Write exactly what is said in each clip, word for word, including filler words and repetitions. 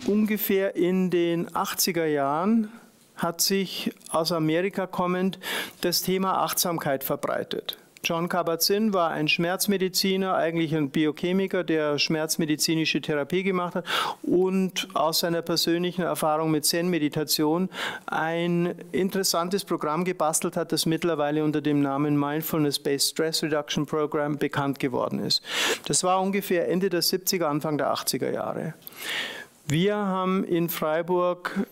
ungefähr in den achtziger Jahren hat sich aus Amerika kommend das Thema Achtsamkeit verbreitet. Jon Kabat-Zinn war ein Schmerzmediziner, eigentlich ein Biochemiker, der schmerzmedizinische Therapie gemacht hat und aus seiner persönlichen Erfahrung mit Zen-Meditation ein interessantes Programm gebastelt hat, das mittlerweile unter dem Namen Mindfulness-Based Stress Reduction Program bekannt geworden ist. Das war ungefähr Ende der siebziger, Anfang der achtziger Jahre. Wir haben in Freiburg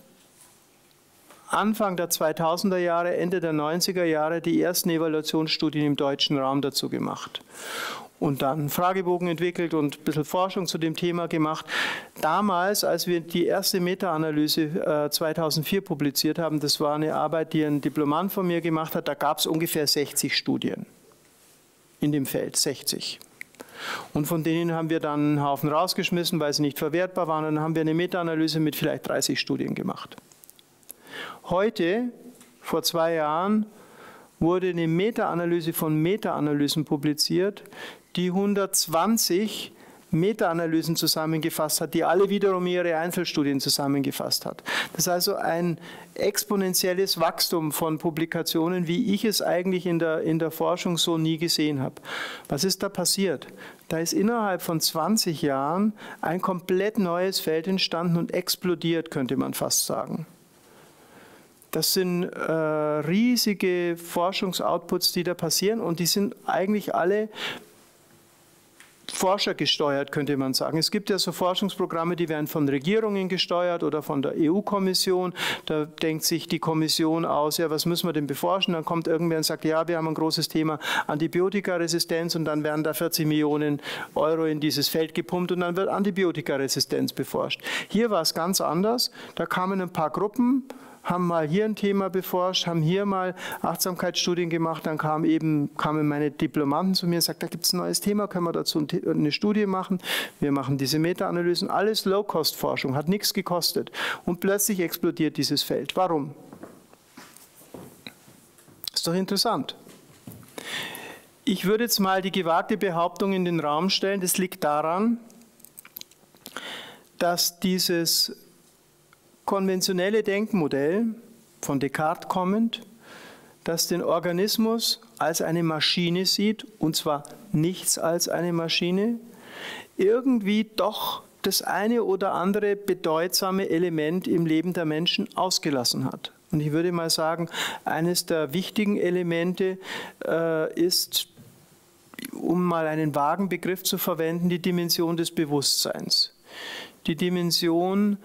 Anfang der zweitausender Jahre, Ende der neunziger Jahre die ersten Evaluationsstudien im deutschen Raum dazu gemacht. Und dann einen Fragebogen entwickelt und ein bisschen Forschung zu dem Thema gemacht. Damals, als wir die erste Meta-Analyse äh, zweitausendvier publiziert haben, das war eine Arbeit, die ein Diplomant von mir gemacht hat, da gab es ungefähr sechzig Studien in dem Feld, sechzig. Und von denen haben wir dann einen Haufen rausgeschmissen, weil sie nicht verwertbar waren. Und dann haben wir eine Meta-Analyse mit vielleicht dreißig Studien gemacht. Heute, vor zwei Jahren, wurde eine Meta-Analyse von Meta-Analysen publiziert, die hundertzwanzig Meta-Analysen zusammengefasst hat, die alle wiederum ihre Einzelstudien zusammengefasst hat. Das ist also ein exponentielles Wachstum von Publikationen, wie ich es eigentlich in der, in der Forschung so nie gesehen habe. Was ist da passiert? Da ist innerhalb von zwanzig Jahren ein komplett neues Feld entstanden und explodiert, könnte man fast sagen. Das sind äh, riesige Forschungsoutputs, die da passieren und die sind eigentlich alle forschergesteuert, könnte man sagen. Es gibt ja so Forschungsprogramme, die werden von Regierungen gesteuert oder von der E U-Kommission. Da denkt sich die Kommission aus, ja, was müssen wir denn beforschen? Dann kommt irgendwer und sagt, ja, wir haben ein großes Thema Antibiotikaresistenz und dann werden da vierzig Millionen Euro in dieses Feld gepumpt und dann wird Antibiotikaresistenz beforscht. Hier war es ganz anders. Da kamen ein paar Gruppen, haben mal hier ein Thema beforscht, haben hier mal Achtsamkeitsstudien gemacht, dann kamen eben, kamen meine Diplomanten zu mir und sagten, da gibt es ein neues Thema, können wir dazu eine Studie machen? Wir machen diese Meta-Analysen, alles Low-Cost-Forschung, hat nichts gekostet. Und plötzlich explodiert dieses Feld. Warum? Ist doch interessant. Ich würde jetzt mal die gewagte Behauptung in den Raum stellen, das liegt daran, dass dieses konventionelle Denkmodell von Descartes kommend, das den Organismus als eine Maschine sieht, und zwar nichts als eine Maschine, irgendwie doch das eine oder andere bedeutsame Element im Leben der Menschen ausgelassen hat. Und ich würde mal sagen, eines der wichtigen Elemente äh, ist, um mal einen vagen Begriff zu verwenden, die Dimension des Bewusstseins. Die Dimension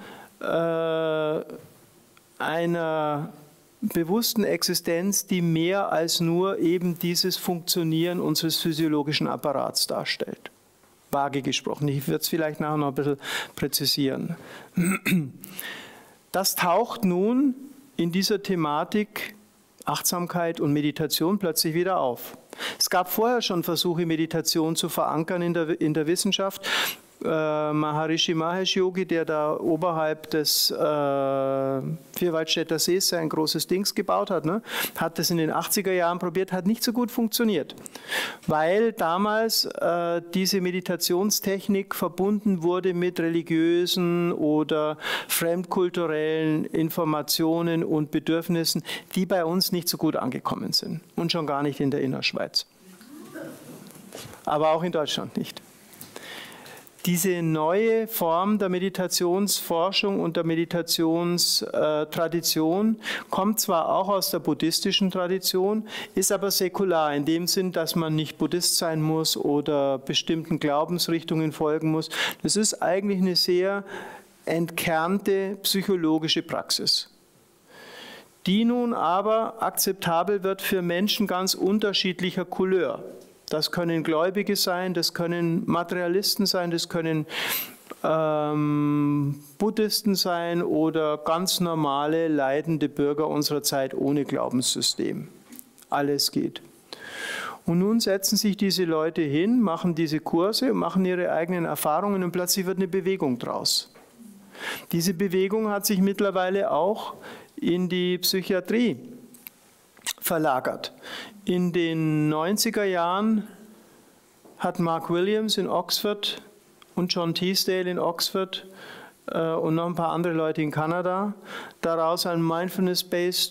einer bewussten Existenz, die mehr als nur eben dieses Funktionieren unseres physiologischen Apparats darstellt. Vage gesprochen. Ich werde es vielleicht nachher noch ein bisschen präzisieren. Das taucht nun in dieser Thematik Achtsamkeit und Meditation plötzlich wieder auf. Es gab vorher schon Versuche, Meditation zu verankern in der, in der Wissenschaft. Äh, Maharishi Mahesh Yogi, der da oberhalb des äh, Vierwaldstätter Sees ein großes Dings gebaut hat, ne, hat das in den achtziger Jahren probiert, hat nicht so gut funktioniert, weil damals äh, diese Meditationstechnik verbunden wurde mit religiösen oder fremdkulturellen Informationen und Bedürfnissen, die bei uns nicht so gut angekommen sind und schon gar nicht in der Innerschweiz, aber auch in Deutschland nicht. Diese neue Form der Meditationsforschung und der Meditationstradition kommt zwar auch aus der buddhistischen Tradition, ist aber säkular in dem Sinn, dass man nicht Buddhist sein muss oder bestimmten Glaubensrichtungen folgen muss. Das ist eigentlich eine sehr entkernte psychologische Praxis, die nun aber akzeptabel wird für Menschen ganz unterschiedlicher Couleur. Das können Gläubige sein, das können Materialisten sein, das können ähm, Buddhisten sein oder ganz normale, leidende Bürger unserer Zeit ohne Glaubenssystem. Alles geht. Und nun setzen sich diese Leute hin, machen diese Kurse, machen ihre eigenen Erfahrungen und plötzlich wird eine Bewegung draus. Diese Bewegung hat sich mittlerweile auch in die Psychiatrie verlagert. In den neunziger Jahren hat Mark Williams in Oxford und John Teasdale in Oxford äh, und noch ein paar andere Leute in Kanada daraus ein Mindfulness-Based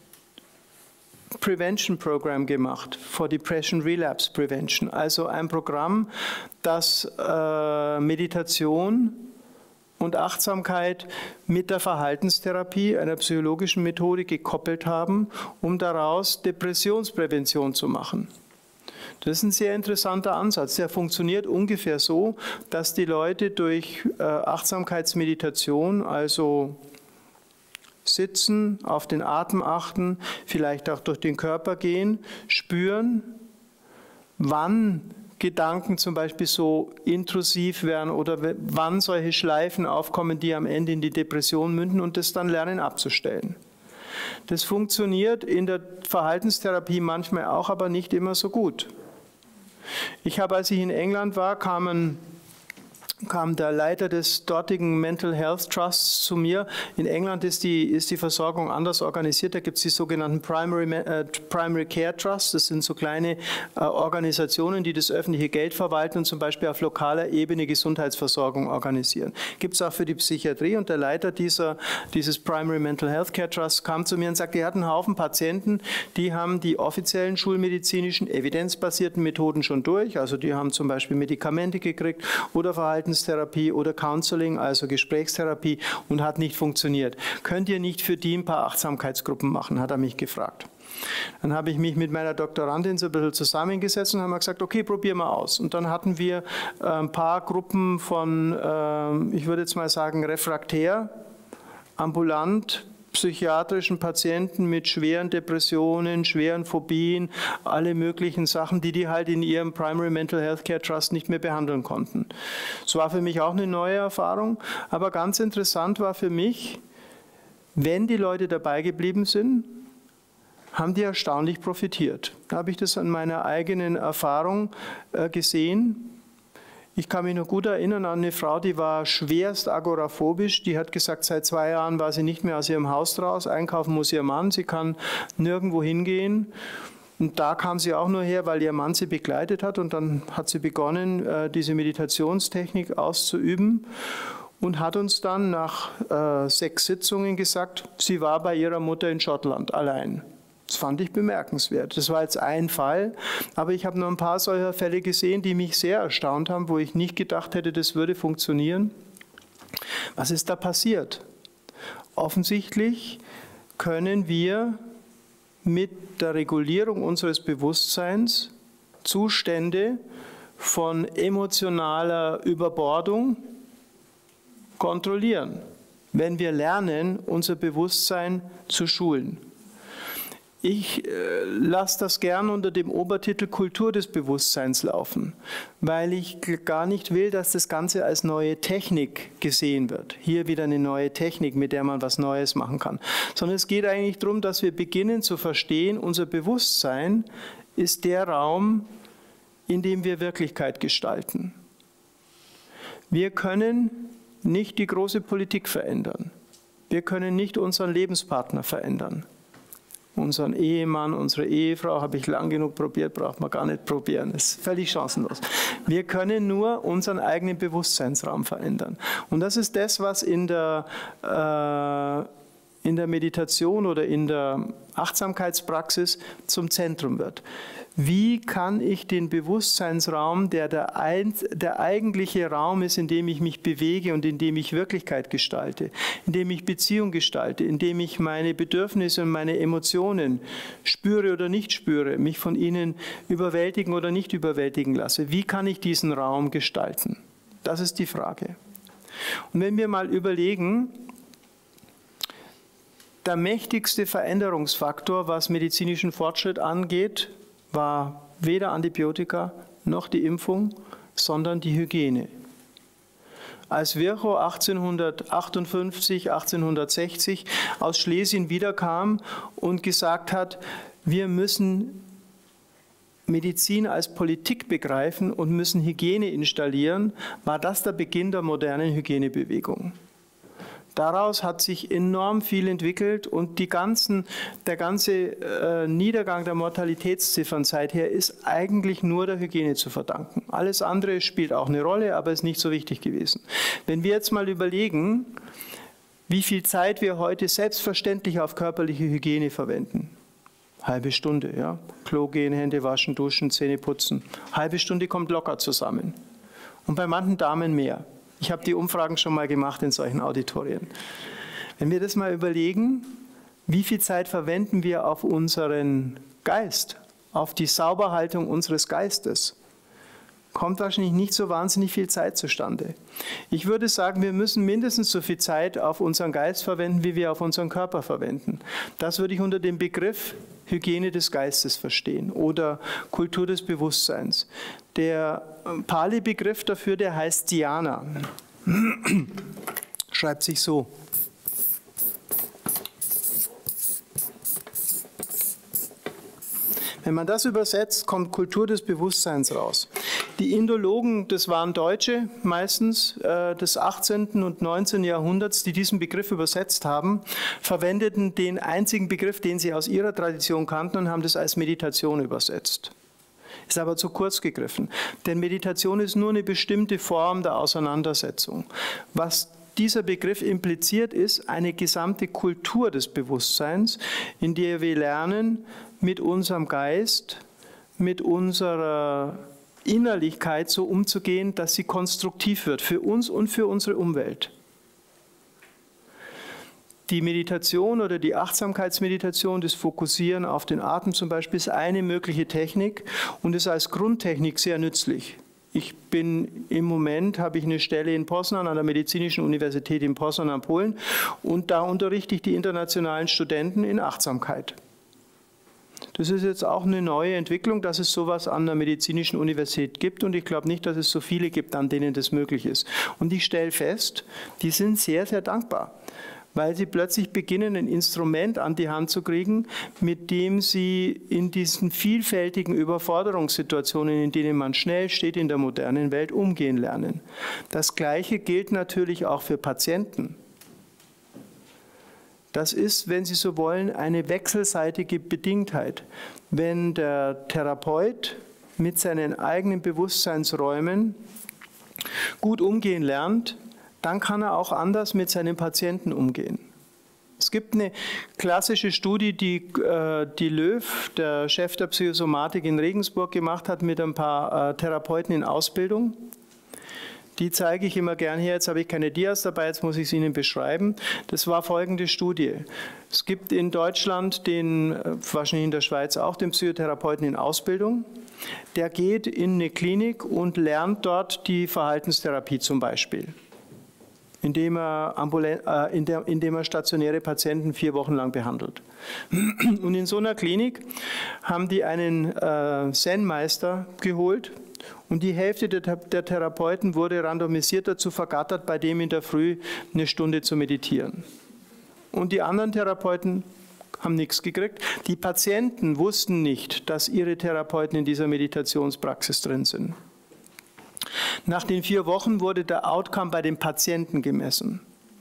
Prevention Program gemacht, for Depression Relapse Prevention. Also ein Programm, das äh, Meditation und Achtsamkeit mit der Verhaltenstherapie, einer psychologischen Methode, gekoppelt haben, um daraus Depressionsprävention zu machen. Das ist ein sehr interessanter Ansatz. Der funktioniert ungefähr so, dass die Leute durch äh, Achtsamkeitsmeditation, also sitzen, auf den Atem achten, vielleicht auch durch den Körper gehen, spüren, wann Gedanken zum Beispiel so intrusiv werden oder wann solche Schleifen aufkommen, die am Ende in die Depression münden, und das dann lernen abzustellen. Das funktioniert in der Verhaltenstherapie manchmal auch, aber nicht immer so gut. Ich habe, als ich in England war, kamen kam der Leiter des dortigen Mental Health Trusts zu mir. In England ist die, ist die Versorgung anders organisiert. Da gibt es die sogenannten Primary, äh, Primary Care Trusts. Das sind so kleine äh, Organisationen, die das öffentliche Geld verwalten und zum Beispiel auf lokaler Ebene Gesundheitsversorgung organisieren. Gibt es auch für die Psychiatrie. Und der Leiter dieser, dieses Primary Mental Health Care Trusts kam zu mir und sagte, er hat einen Haufen Patienten, die haben die offiziellen schulmedizinischen, evidenzbasierten Methoden schon durch. Also die haben zum Beispiel Medikamente gekriegt oder Verhalten Verhaltenstherapie oder Counseling, also Gesprächstherapie, und hat nicht funktioniert. Könnt ihr nicht für die ein paar Achtsamkeitsgruppen machen, hat er mich gefragt. Dann habe ich mich mit meiner Doktorandin so ein bisschen zusammengesetzt und haben gesagt, okay, probier mal aus. Und dann hatten wir äh, ein paar Gruppen von, äh, ich würde jetzt mal sagen, refraktär, ambulant, psychiatrischen Patienten mit schweren Depressionen, schweren Phobien, alle möglichen Sachen, die die halt in ihrem Primary Mental Health Care Trust nicht mehr behandeln konnten. Das war für mich auch eine neue Erfahrung, aber ganz interessant war für mich, wenn die Leute dabei geblieben sind, haben die erstaunlich profitiert. Da habe ich das an meiner eigenen Erfahrung äh, gesehen. Ich kann mich noch gut erinnern an eine Frau, die war schwerst agoraphobisch. Die hat gesagt, seit zwei Jahren war sie nicht mehr aus ihrem Haus raus. Einkaufen muss ihr Mann, sie kann nirgendwo hingehen. Und da kam sie auch nur her, weil ihr Mann sie begleitet hat. Und dann hat sie begonnen, diese Meditationstechnik auszuüben und hat uns dann nach äh, sechs Sitzungen gesagt, sie war bei ihrer Mutter in Schottland allein. Das fand ich bemerkenswert. Das war jetzt ein Fall, aber ich habe noch ein paar solcher Fälle gesehen, die mich sehr erstaunt haben, wo ich nicht gedacht hätte, das würde funktionieren. Was ist da passiert? Offensichtlich können wir mit der Regulierung unseres Bewusstseins Zustände von emotionaler Überbordung kontrollieren, wenn wir lernen, unser Bewusstsein zu schulen. Ich äh, lasse das gern unter dem Obertitel Kultur des Bewusstseins laufen, weil ich gar nicht will, dass das Ganze als neue Technik gesehen wird. Hier wieder eine neue Technik, mit der man was Neues machen kann. Sondern es geht eigentlich darum, dass wir beginnen zu verstehen, unser Bewusstsein ist der Raum, in dem wir Wirklichkeit gestalten. Wir können nicht die große Politik verändern. Wir können nicht unseren Lebenspartner verändern. Unseren Ehemann, unsere Ehefrau habe ich lang genug probiert, braucht man gar nicht probieren, das ist völlig chancenlos. Wir können nur unseren eigenen Bewusstseinsraum verändern. Und das ist das, was in der, äh, in der Meditation oder in der Achtsamkeitspraxis zum Zentrum wird. Wie kann ich den Bewusstseinsraum, der der, ein, der eigentliche Raum ist, in dem ich mich bewege und in dem ich Wirklichkeit gestalte, in dem ich Beziehung gestalte, in dem ich meine Bedürfnisse und meine Emotionen spüre oder nicht spüre, mich von ihnen überwältigen oder nicht überwältigen lasse, wie kann ich diesen Raum gestalten? Das ist die Frage. Und wenn wir mal überlegen, der mächtigste Veränderungsfaktor, was medizinischen Fortschritt angeht, war weder Antibiotika noch die Impfung, sondern die Hygiene. Als Virchow achtzehnhundertachtundfünfzig, achtzehnhundertsechzig aus Schlesien wiederkam und gesagt hat, wir müssen Medizin als Politik begreifen und müssen Hygiene installieren, war das der Beginn der modernen Hygienebewegung. Daraus hat sich enorm viel entwickelt und die ganzen, der ganze äh, Niedergang der Mortalitätsziffern seither ist eigentlich nur der Hygiene zu verdanken. Alles andere spielt auch eine Rolle, aber ist nicht so wichtig gewesen. Wenn wir jetzt mal überlegen, wie viel Zeit wir heute selbstverständlich auf körperliche Hygiene verwenden. Halbe Stunde, ja. Klo gehen, Hände waschen, duschen, Zähne putzen. Halbe Stunde kommt locker zusammen. Und bei manchen Damen mehr. Ich habe die Umfragen schon mal gemacht in solchen Auditorien. Wenn wir das mal überlegen, wie viel Zeit verwenden wir auf unseren Geist, auf die Sauberhaltung unseres Geistes, kommt wahrscheinlich nicht so wahnsinnig viel Zeit zustande. Ich würde sagen, wir müssen mindestens so viel Zeit auf unseren Geist verwenden, wie wir auf unseren Körper verwenden. Das würde ich unter dem Begriff Hygiene des Geistes verstehen oder Kultur des Bewusstseins. Der Pali-Begriff dafür, der heißt Dhyana. Schreibt sich so. Wenn man das übersetzt, kommt Kultur des Bewusstseins raus. Die Indologen, das waren Deutsche meistens äh, des achtzehnten und neunzehnten Jahrhunderts, die diesen Begriff übersetzt haben, verwendeten den einzigen Begriff, den sie aus ihrer Tradition kannten und haben das als Meditation übersetzt. Ist aber zu kurz gegriffen, denn Meditation ist nur eine bestimmte Form der Auseinandersetzung. Was dieser Begriff impliziert, ist eine gesamte Kultur des Bewusstseins, in der wir lernen, mit unserem Geist, mit unserer Innerlichkeit so umzugehen, dass sie konstruktiv wird, für uns und für unsere Umwelt. Die Meditation oder die Achtsamkeitsmeditation, das Fokussieren auf den Atem zum Beispiel, ist eine mögliche Technik und ist als Grundtechnik sehr nützlich. Ich bin im Moment, habe ich eine Stelle in Poznań an der Medizinischen Universität in Poznań in Polen und da unterrichte ich die internationalen Studenten in Achtsamkeit. Das ist jetzt auch eine neue Entwicklung, dass es sowas an der Medizinischen Universität gibt und ich glaube nicht, dass es so viele gibt, an denen das möglich ist. Und ich stelle fest, die sind sehr, sehr dankbar, weil sie plötzlich beginnen, ein Instrument an die Hand zu kriegen, mit dem sie in diesen vielfältigen Überforderungssituationen, in denen man schnell steht in der modernen Welt, umgehen lernen. Das Gleiche gilt natürlich auch für Patienten. Das ist, wenn Sie so wollen, eine wechselseitige Bedingtheit. Wenn der Therapeut mit seinen eigenen Bewusstseinsräumen gut umgehen lernt, dann kann er auch anders mit seinen Patienten umgehen. Es gibt eine klassische Studie, die, äh, die Löw, der Chef der Psychosomatik in Regensburg, gemacht hat mit ein paar äh, Therapeuten in Ausbildung. Die zeige ich immer gern her. Jetzt habe ich keine Dias dabei, jetzt muss ich es Ihnen beschreiben. Das war folgende Studie. Es gibt in Deutschland, den, wahrscheinlich in der Schweiz auch, den Psychotherapeuten in Ausbildung. Der geht in eine Klinik und lernt dort die Verhaltenstherapie zum Beispiel, indem er, äh, in der, indem er stationäre Patienten vier Wochen lang behandelt. Und in so einer Klinik haben die einen äh, Zen-Meister geholt, und die Hälfte der, der Therapeuten wurde randomisiert dazu vergattert, bei dem in der Früh eine Stunde zu meditieren. Und die anderen Therapeuten haben nichts gekriegt. Die Patienten wussten nicht, dass ihre Therapeuten in dieser Meditationspraxis drin sind. Nach den vier Wochen wurde der Outcome bei den Patienten gemessen.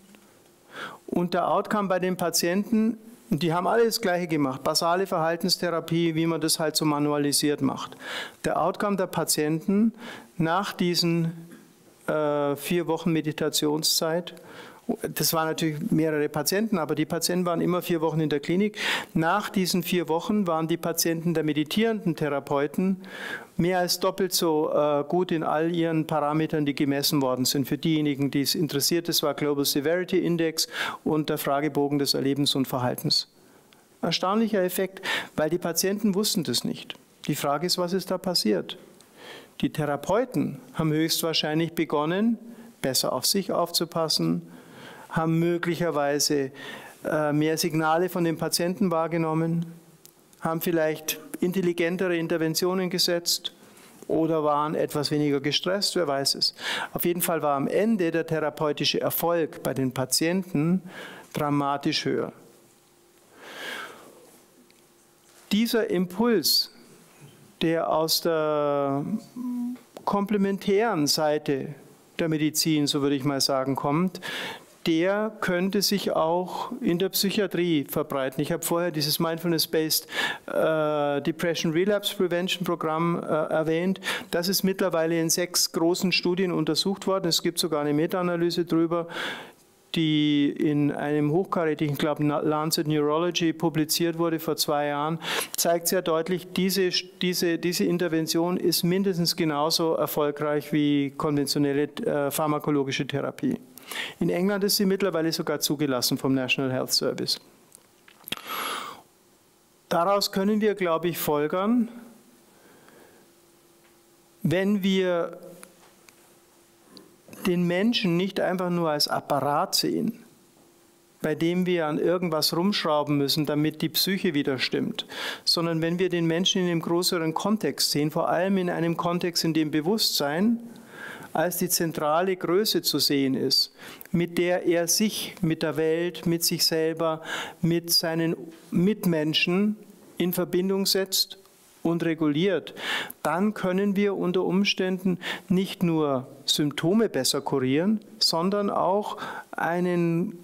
Und der Outcome bei den Patienten, die haben alle das Gleiche gemacht, basale Verhaltenstherapie, wie man das halt so manualisiert macht. Der Outcome der Patienten nach diesen äh, vier Wochen Meditationszeit, das waren natürlich mehrere Patienten, aber die Patienten waren immer vier Wochen in der Klinik. Nach diesen vier Wochen waren die Patienten der meditierenden Therapeuten mehr als doppelt so äh, gut in all ihren Parametern, die gemessen worden sind. Für diejenigen, die es interessiert, das war Global Severity Index und der Fragebogen des Erlebens und Verhaltens. Erstaunlicher Effekt, weil die Patienten wussten das nicht. Die Frage ist, was ist da passiert? Die Therapeuten haben höchstwahrscheinlich begonnen, besser auf sich aufzupassen, haben möglicherweise äh, mehr Signale von den Patienten wahrgenommen, haben vielleicht intelligentere Interventionen gesetzt oder waren etwas weniger gestresst, wer weiß es. Auf jeden Fall war am Ende der therapeutische Erfolg bei den Patienten dramatisch höher. Dieser Impuls, der aus der komplementären Seite der Medizin, so würde ich mal sagen, kommt, der könnte sich auch in der Psychiatrie verbreiten. Ich habe vorher dieses Mindfulness-Based äh, Depression Relapse Prevention Programm äh, erwähnt. Das ist mittlerweile in sechs großen Studien untersucht worden. Es gibt sogar eine Meta-Analyse drüber, die in einem hochkarätigen, ich glaube Lancet Neurology, publiziert wurde vor zwei Jahren, zeigt sehr deutlich, diese, diese, diese Intervention ist mindestens genauso erfolgreich wie konventionelle äh, pharmakologische Therapie. In England ist sie mittlerweile sogar zugelassen vom National Health Service. Daraus können wir, glaube ich, folgern, wenn wir den Menschen nicht einfach nur als Apparat sehen, bei dem wir an irgendwas rumschrauben müssen, damit die Psyche wieder stimmt, sondern wenn wir den Menschen in einem größeren Kontext sehen, vor allem in einem Kontext, in dem Bewusstsein als die zentrale Größe zu sehen ist, mit der er sich, mit der Welt, mit sich selber, mit seinen Mitmenschen in Verbindung setzt und reguliert, dann können wir unter Umständen nicht nur Symptome besser kurieren, sondern auch einen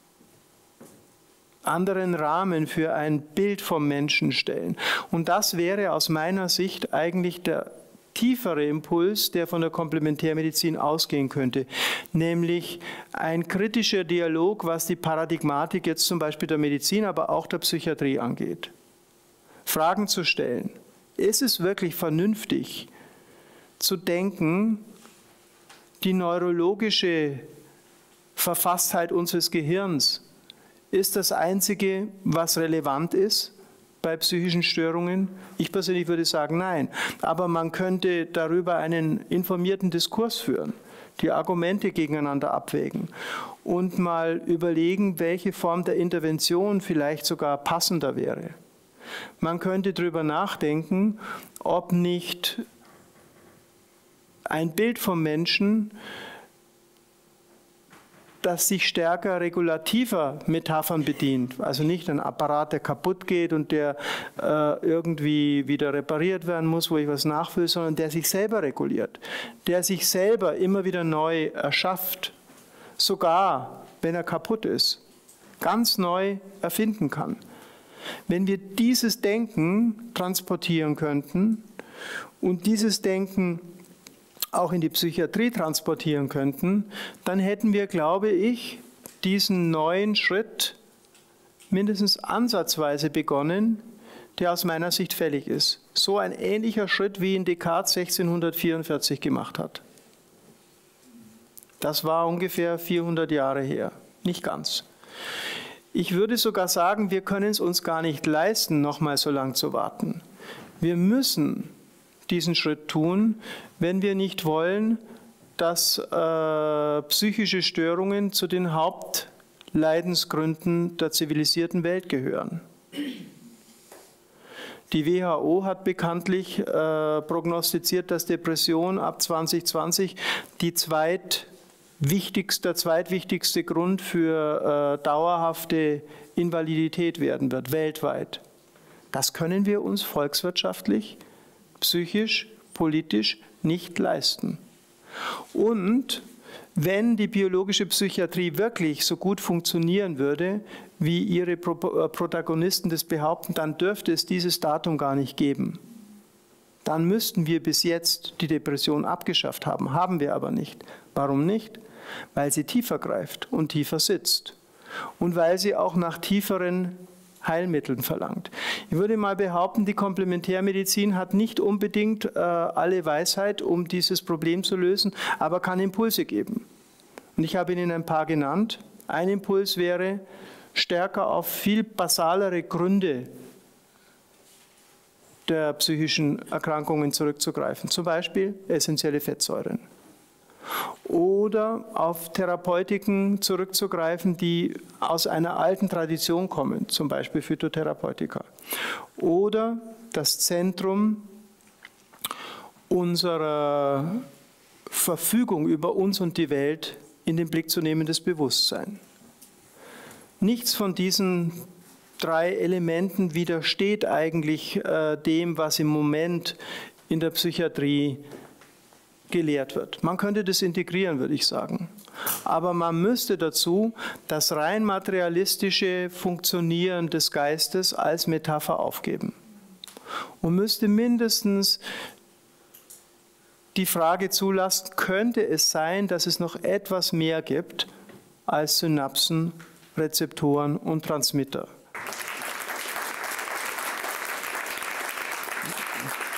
anderen Rahmen für ein Bild vom Menschen stellen. Und das wäre aus meiner Sicht eigentlich der tiefere Impuls, der von der Komplementärmedizin ausgehen könnte, nämlich ein kritischer Dialog, was die Paradigmatik jetzt zum Beispiel der Medizin, aber auch der Psychiatrie angeht. Fragen zu stellen. Ist es wirklich vernünftig zu denken, die neurologische Verfasstheit unseres Gehirns ist das Einzige, was relevant ist bei psychischen Störungen? Ich persönlich würde sagen, nein. Aber man könnte darüber einen informierten Diskurs führen, die Argumente gegeneinander abwägen und mal überlegen, welche Form der Intervention vielleicht sogar passender wäre. Man könnte darüber nachdenken, ob nicht ein Bild vom Menschen, das sich stärker regulativer Metaphern bedient, also nicht ein Apparat, der kaputt geht und der äh, irgendwie wieder repariert werden muss, wo ich was nachfülle, sondern der sich selber reguliert, der sich selber immer wieder neu erschafft, sogar wenn er kaputt ist, ganz neu erfinden kann. Wenn wir dieses Denken transportieren könnten und dieses Denken auch in die Psychiatrie transportieren könnten, dann hätten wir, glaube ich, diesen neuen Schritt mindestens ansatzweise begonnen, der aus meiner Sicht fällig ist. So ein ähnlicher Schritt, wie ihn Descartes sechzehnhundertvierundvierzig gemacht hat. Das war ungefähr vierhundert Jahre her, nicht ganz. Ich würde sogar sagen, wir können es uns gar nicht leisten, noch mal so lange zu warten. Wir müssen diesen Schritt tun, wenn wir nicht wollen, dass äh, psychische Störungen zu den Hauptleidensgründen der zivilisierten Welt gehören. Die W H O hat bekanntlich äh, prognostiziert, dass Depression ab zweitausendzwanzig die zweit Wichtigste, der zweitwichtigste Grund für äh, dauerhafte Invalidität werden wird, weltweit. Das können wir uns volkswirtschaftlich, psychisch, politisch nicht leisten. Und wenn die biologische Psychiatrie wirklich so gut funktionieren würde, wie ihre Pro Protagonisten das behaupten, dann dürfte es dieses Datum gar nicht geben. Dann müssten wir bis jetzt die Depression abgeschafft haben, haben wir aber nicht. Warum nicht? Weil sie tiefer greift und tiefer sitzt und weil sie auch nach tieferen Heilmitteln verlangt. Ich würde mal behaupten, die Komplementärmedizin hat nicht unbedingt äh, alle Weisheit, um dieses Problem zu lösen, aber kann Impulse geben. Und ich habe Ihnen ein paar genannt. Ein Impuls wäre, stärker auf viel basalere Gründe der psychischen Erkrankungen zurückzugreifen, zum Beispiel essentielle Fettsäuren. Oder auf Therapeutiken zurückzugreifen, die aus einer alten Tradition kommen, zum Beispiel Phytotherapeutika. Oder das Zentrum unserer Verfügung über uns und die Welt in den Blick zu nehmen, das Bewusstsein. Nichts von diesen drei Elementen widersteht eigentlich äh, dem, was im Moment in der Psychiatrie gelehrt wird. Man könnte das integrieren, würde ich sagen. aber man müsste dazu das rein materialistische Funktionieren des Geistes als Metapher aufgeben und müsste mindestens die Frage zulassen, könnte es sein, dass es noch etwas mehr gibt als Synapsen, Rezeptoren und Transmitter.